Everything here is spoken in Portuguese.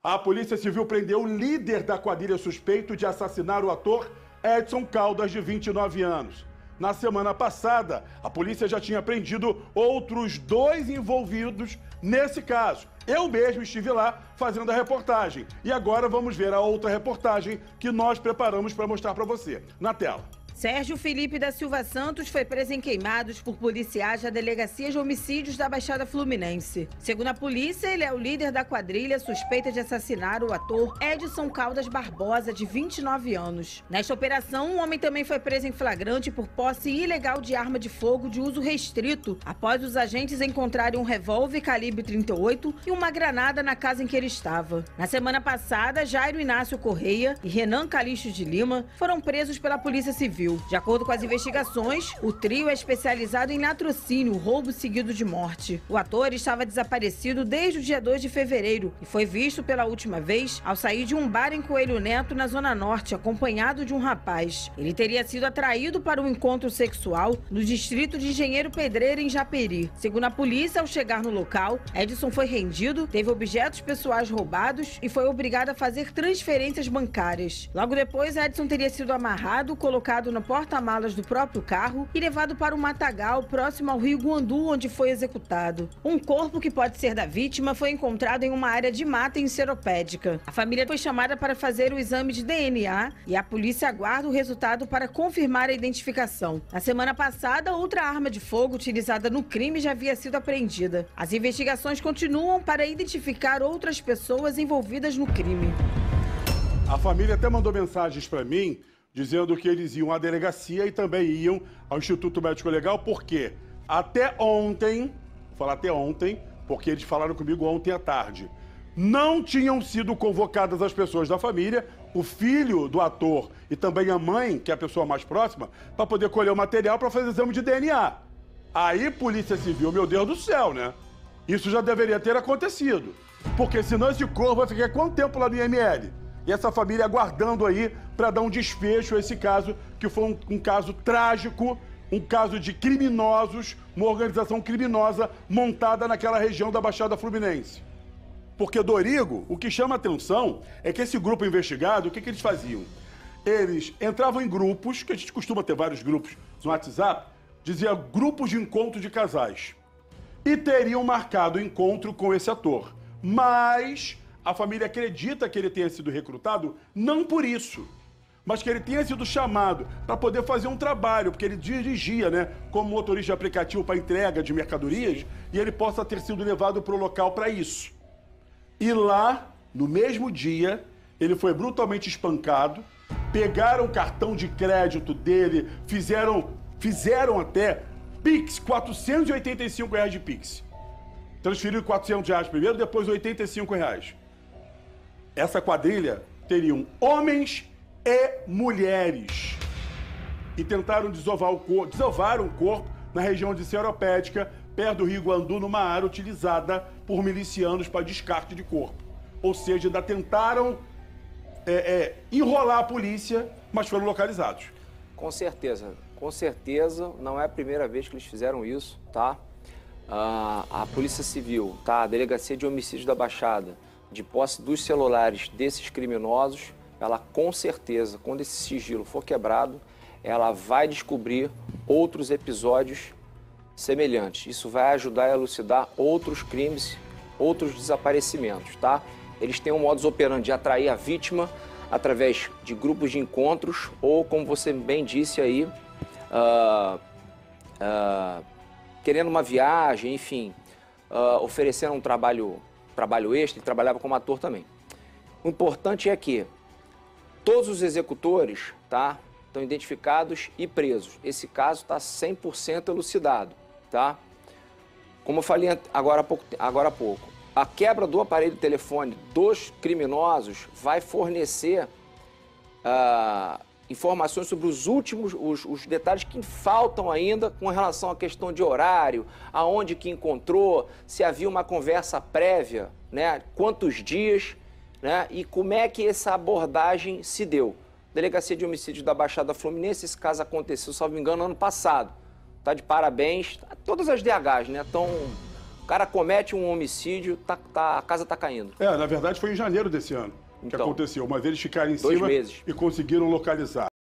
A Polícia Civil prendeu o líder da quadrilha suspeito de assassinar o ator Edson Caldas, de 29 anos. Na semana passada, a polícia já tinha prendido outros 2 envolvidos nesse caso. Eu mesmo estive lá fazendo a reportagem. E agora vamos ver a outra reportagem que nós preparamos para mostrar para você. Na tela. Sérgio Felipe da Silva Santos foi preso em Queimados por policiais da Delegacia de Homicídios da Baixada Fluminense. Segundo a polícia, ele é o líder da quadrilha suspeita de assassinar o ator Edson Caldas Barbosa, de 29 anos. Nesta operação, um homem também foi preso em flagrante por posse ilegal de arma de fogo de uso restrito, após os agentes encontrarem um revólver calibre 38 e uma granada na casa em que ele estava. Na semana passada, Jairo Inácio Correia e Renan Calixto de Lima foram presos pela Polícia Civil. De acordo com as investigações, o trio é especializado em latrocínio, roubo seguido de morte. O ator estava desaparecido desde o dia 2 de fevereiro e foi visto pela última vez ao sair de um bar em Coelho Neto, na Zona Norte, acompanhado de um rapaz. Ele teria sido atraído para um encontro sexual no distrito de Engenheiro Pedreira, em Japeri. Segundo a polícia, ao chegar no local, Edson foi rendido, teve objetos pessoais roubados e foi obrigado a fazer transferências bancárias. Logo depois, Edson teria sido amarrado, colocado no porta-malas do próprio carro e levado para um matagal próximo ao rio Guandu, onde foi executado. Um corpo que pode ser da vítima foi encontrado em uma área de mata em Seropédica. A família foi chamada para fazer o exame de DNA e a polícia aguarda o resultado para confirmar a identificação. Na semana passada, outra arma de fogo utilizada no crime já havia sido apreendida. As investigações continuam para identificar outras pessoas envolvidas no crime. A família até mandou mensagens para mim dizendo que eles iam à delegacia e também iam ao Instituto Médico Legal, porque até ontem, vou falar até ontem, porque eles falaram comigo ontem à tarde, não tinham sido convocadas as pessoas da família, o filho do ator e também a mãe, que é a pessoa mais próxima, para poder colher o material para fazer exame de DNA. Aí, Polícia Civil, meu Deus do céu, né? Isso já deveria ter acontecido, porque senão esse corpo vai ficar quanto tempo lá no IML? E essa família aguardando aí para dar um desfecho a esse caso, que foi um caso trágico, um caso de criminosos, uma organização criminosa montada naquela região da Baixada Fluminense. Porque Dorigo, o que chama atenção é que esse grupo investigado, o que eles faziam? Eles entravam em grupos, que a gente costuma ter vários grupos no WhatsApp, dizia grupos de encontro de casais. E teriam marcado o encontro com esse ator. Mas a família acredita que ele tenha sido recrutado não por isso, mas que ele tenha sido chamado para poder fazer um trabalho, porque ele dirigia, né, como motorista de aplicativo para entrega de mercadorias, e ele possa ter sido levado para o local para isso. E lá, no mesmo dia, ele foi brutalmente espancado, pegaram o cartão de crédito dele, fizeram até Pix, R$485 de Pix. Transferiram R$400 primeiro, depois R$85. Essa quadrilha teriam homens e mulheres. E tentaram desovaram o corpo na região de Seropédica, perto do rio Guandu, numa área utilizada por milicianos para descarte de corpo. Ou seja, ainda tentaram enrolar a polícia, mas foram localizados. Com certeza, não é a primeira vez que eles fizeram isso, tá? A Polícia Civil, tá? A Delegacia de Homicídios da Baixada, de posse dos celulares desses criminosos, ela com certeza, quando esse sigilo for quebrado, ela vai descobrir outros episódios semelhantes. Isso vai ajudar a elucidar outros crimes, outros desaparecimentos, tá? Eles têm um modus operandi de atrair a vítima através de grupos de encontros ou, como você bem disse aí, querendo uma viagem, enfim, oferecendo um trabalho extra. Ele trabalhava como ator também. O importante é que todos os executores, tá, estão identificados e presos. Esse caso está 100% elucidado, tá? Como eu falei agora há pouco, a quebra do aparelho de telefone dos criminosos vai fornecer informações sobre os últimos, os detalhes que faltam ainda com relação à questão de horário, aonde que encontrou, se havia uma conversa prévia, né, quantos dias, né, e como é que essa abordagem se deu. Delegacia de Homicídios da Baixada Fluminense, esse caso aconteceu, salvo engano, ano passado. Tá de parabéns, todas as DHs, né, estão O cara comete um homicídio, a casa tá caindo. Na verdade foi em janeiro desse ano que Então, aconteceu, mas eles ficaram em 2 cima meses. e conseguiram localizar.